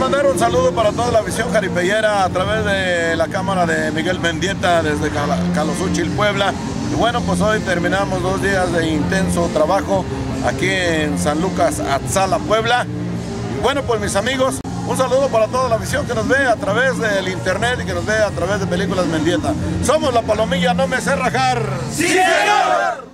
mandar un saludo para toda la visión jaripeyera a través de la cámara de Miguel Mendieta desde Calozúchil, Puebla. Y bueno, pues hoy terminamos 2 días de intenso trabajo aquí en San Lucas, Atzala, Puebla. Y bueno, pues mis amigos, un saludo para toda la visión que nos ve a través del internet y que nos ve a través de Películas Mendieta. Somos La Palomilla, no me sé rajar. ¡Sí, señor!